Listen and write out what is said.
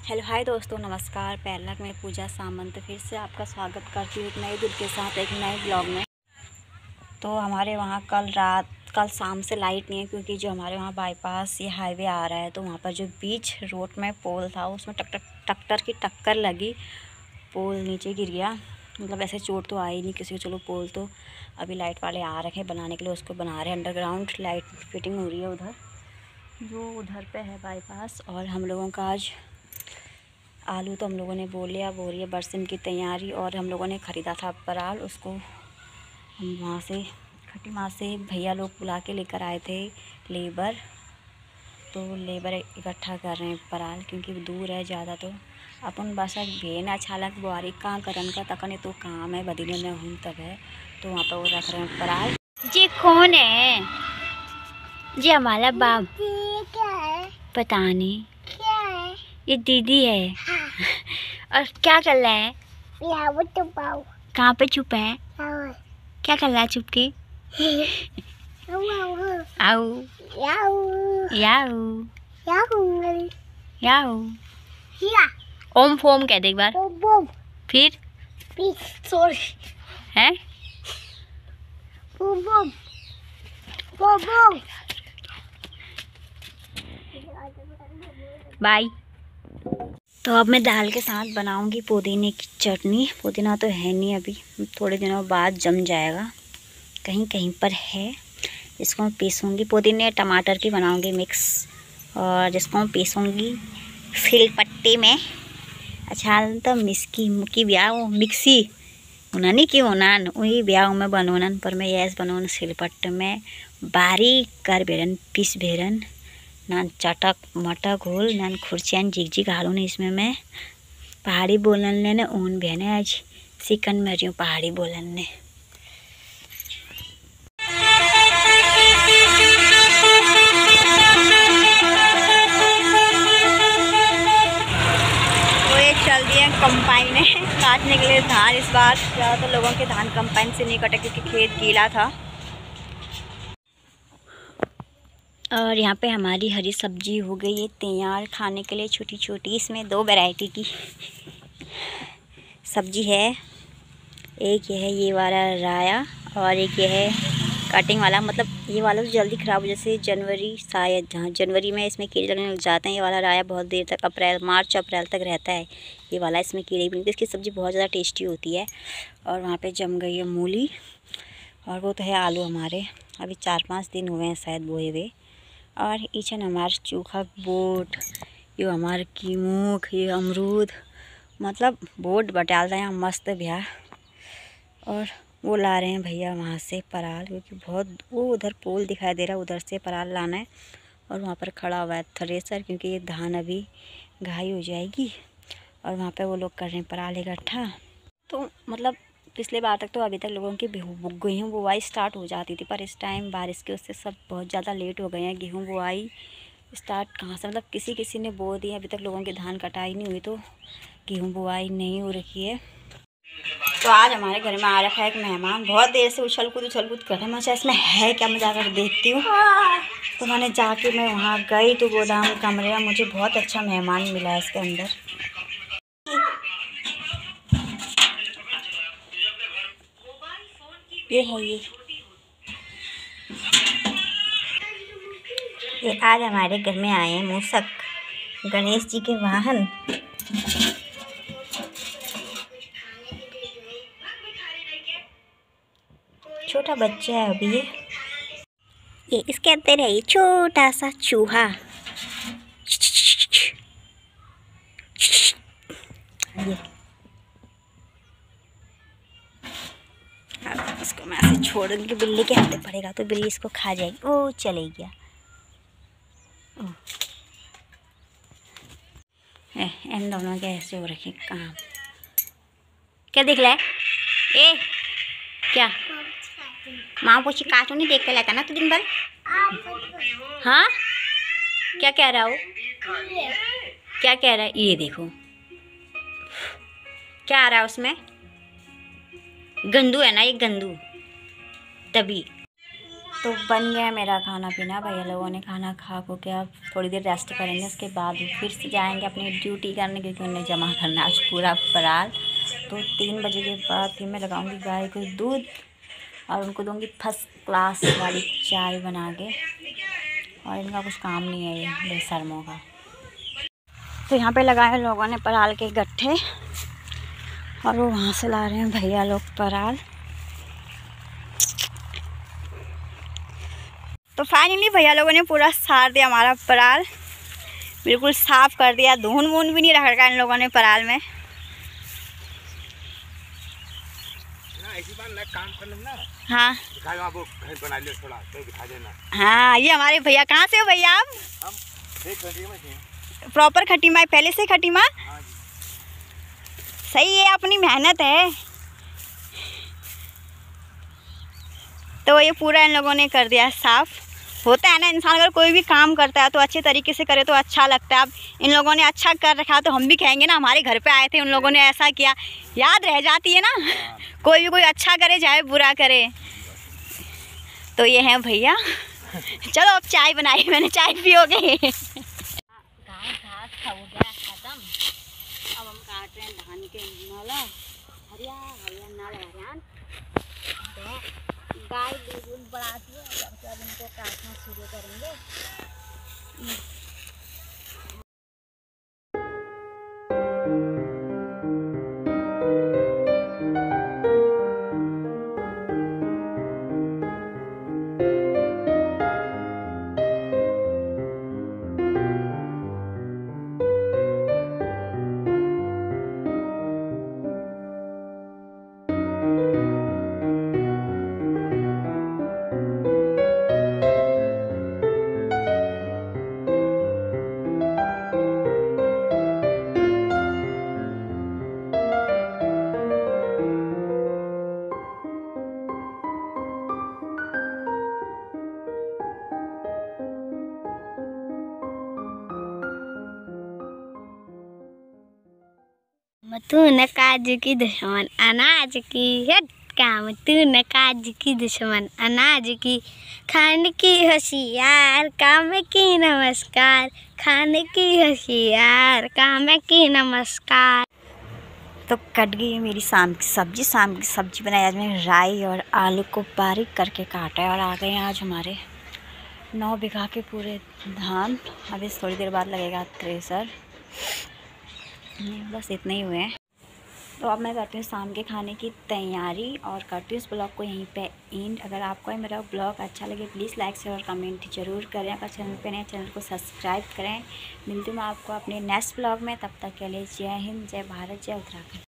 Hello hi दोस्तों, नमस्कार। पहला मैं पूजा सामंत फिर से आपका स्वागत करती हूँ एक नए दिन के साथ एक नए ब्लॉग में। तो हमारे वहाँ कल शाम से लाइट नहीं है, क्योंकि जो हमारे वहाँ बाईपास ये हाईवे आ रहा है, तो वहाँ पर जो बीच रोड में पोल था उसमें ट्रैक्टर की टक्कर लगी, पोल नीचे गिर गया। मतलब ऐसे चोट तो आई नहीं किसी को। चलो, पोल तो अभी लाइट वाले आ रखे हैं बनाने के लिए, उसको बना रहे हैं। अंडरग्राउंड लाइट फिटिंग हो रही है उधर, जो उधर पे है बाईपास। और हम लोगों का आज आलू तो हम लोगों ने बो लिया, हो रही है बरसिन की तैयारी। और हम लोगों ने ख़रीदा था पराल, उसको हम वहाँ से खट्टी माँ से भैया लोग बुला के लेकर आए थे लेबर। तो लेबर इकट्ठा कर रहे हैं पराल, क्योंकि दूर है ज़्यादा। तो अपन बस भेना छालक बुआरी कहाँ करन का तकने तो काम है बदीने में हूँ तब है। तो वहाँ पर वो रख रहे हैं पराल। जी कौन है जी? हमारा बाप पता नहीं, ये दीदी है। हाँ। और क्या कर रहा है? कहाँ पे छुप है? क्या कर रहा है छुप के? आओ याओ याओ। ओम फोम कह दे एक बार। फिर सॉरी है। बाय। तो अब मैं दाल के साथ बनाऊंगी पुदीने की चटनी। पुदीना तो है नहीं अभी, थोड़े दिनों बाद जम जाएगा, कहीं कहीं पर है। इसको मैं पीसूँगी, पुदीने टमाटर की बनाऊंगी मिक्स। और जिसको मैं पीसूँगी सिलपट्टी में। अच्छा तो मिसकी मुकी ब्याह मिक्सी उन्होंने की होनान वही ब्याह में बनोनन, पर मैं यस बनोन सिलपट्ट में बारीक कर बेरन पीस बेरन नान चटक मटक होल नान खुर्चियान झिकझिक हालून। इसमें मैं पहाड़ी बोलन ने ऊन बहने आज चिकन में रही हूँ पहाड़ी बोलन ने। तो ये चल दिए कंपाइन है काटने के लिए धान। इस बार ज़्यादातर लोगों के धान कंपाइन से नहीं कटे, क्योंकि खेत गीला था। और यहाँ पे हमारी हरी सब्जी हो गई है तैयार खाने के लिए, छोटी छोटी। इसमें 2 वैरायटी की सब्जी है। एक ये है ये वाला राया, और एक ये है कटिंग वाला। मतलब ये वाला तो जल्दी ख़राब हो, जैसे जनवरी शायद, जहाँ जनवरी में इसमें कीड़े लगने लग जाते हैं। ये वाला राया बहुत देर तक मार्च अप्रैल तक रहता है ये वाला, इसमें कीड़े भी नहीं। इसकी सब्ज़ी बहुत ज़्यादा टेस्टी होती है। और वहाँ पे जम गई है मूली, और वो तो है आलू हमारे, अभी 4-5 दिन हुए हैं शायद बोए हुए। और इचन हमारे चूखा बोट, ये हमारे कीमूख, ये अमरूद, मतलब बोट बटाल रहे हैं मस्त भैया। और वो ला रहे हैं भैया वहाँ से पराल, क्योंकि बहुत वो उधर पोल दिखाई दे रहा है, उधर से पराल लाना है। और वहाँ पर खड़ा हुआ है थ्रेसर, क्योंकि ये धान अभी घाई हो जाएगी। और वहाँ पे वो लोग कर रहे हैं पराल इकट्ठा। तो मतलब पिछले बार तक तो अभी तक लोगों की गेहूँ बुआई स्टार्ट हो जाती थी, पर इस टाइम बारिश की उससे सब बहुत ज़्यादा लेट हो गए हैं। गेहूँ बुआई स्टार्ट कहाँ से, मतलब किसी किसी ने बो दिया, अभी तक लोगों की धान कटाई नहीं हुई, तो गेहूँ बुआई नहीं हो रखी है। तो आज हमारे घर में आ रखा है एक मेहमान। बहुत देर से उछल कूद कर रहे हैं। मैं इसमें है क्या, मैं जाकर देखती हूँ। तो मैंने जाके मैं वहाँ गई तो गोदाम कमरे में मुझे बहुत अच्छा मेहमान मिला है इसके अंदर। ये है ये आज हमारे घर में आए हैं मूसक, गणेश जी के वाहन। छोटा बच्चा है अभी ये इसके अंदर है ये छोटा सा चूहा। ये अब इसको मैं ऐसे छोड़ दूँगी, बिल्ली के हाथ पड़ेगा तो बिल्ली इसको खा जाएगी। ओ चले गया। इन दोनों के ऐसे हो रखे काम। क्या देख रहा है? ए क्या माँ पूछी कार्टून नहीं देखते रहता ना तो दिन भर? हाँ क्या कह रहा हो? क्या कह रहा है? ये देखो क्या आ रहा है उसमें, गंदू है ना ये, गंदू तभी। तो बन गया मेरा खाना पीना। भैया लोगों ने खाना खा को के अब थोड़ी देर रेस्ट करेंगे, उसके बाद फिर से जाएंगे अपनी ड्यूटी करने, क्योंकि उन्हें जमा करना आज पूरा पराल। तो 3 बजे के बाद फिर मैं लगाऊंगी गाय को दूध और उनको दूंगी फर्स्ट क्लास वाली चाय बना के। और इनका कुछ काम नहीं है ये बेशर्मों का। तो यहाँ पे लगाए लोगों ने पराल के गट्ठे और वो वहाँ से ला रहे हैं भैया लोग पराल। तो फाइनली भैया लोगों ने पूरा सार दिया हमारा पराल, बिल्कुल साफ कर दिया, धून वून भी नहीं रख रखा इन लोगों ने पराल में। हाँ हाँ, ये हमारे भैया। कहाँ से हो भैया आप? प्रॉपर खट्टी माई, पहले से खट्टी माँ। सही है, अपनी मेहनत है। तो ये पूरा इन लोगों ने कर दिया साफ। होता है ना, इंसान अगर कोई भी काम करता है तो अच्छे तरीके से करे तो अच्छा लगता है। अब इन लोगों ने अच्छा कर रखा तो हम भी कहेंगे ना, हमारे घर पे आए थे उन लोगों ने ऐसा किया, याद रह जाती है ना। कोई भी कोई अच्छा करे चाहे बुरा करे। तो ये है भैया। चलो अब चाय बनाई मैंने, चाय पियोगे? घास हो गया खत्म। अब हम काट रहे हैं धान के नाला, हरिया हरिया नाला हरियान। गाय दूध बढ़ाती है, अब इनको काटना शुरू करेंगे। तू न काजू की दुश्मन अनाज की, हट काम तू न काजू की दुश्मन अनाज की, खाने की होशियार काम की नमस्कार, खाने की होशियार काम की नमस्कार। तो कट गई मेरी शाम की सब्जी। शाम की सब्जी बनाई आज मैंने राई और आलू को बारीक करके काटा है। और आ गए आज हमारे 9 बीघा के पूरे धान। अभी थोड़ी देर बाद लगेगा थ्रेसर। बस इतने ही हुए हैं। तो अब मैं करती हूँ शाम के खाने की तैयारी और करती हूँ इस ब्लॉग को यहीं पे एंड। अगर आपको मेरा ब्लॉग अच्छा लगे प्लीज़ लाइक शेयर और कमेंट जरूर करें। अगर चैनल पे नए चैनल को सब्सक्राइब करें। मिलती हूँ मैं आपको अपने नेक्स्ट ब्लॉग में, तब तक के लिए जय हिंद, जय भारत, जय उत्तराखंड।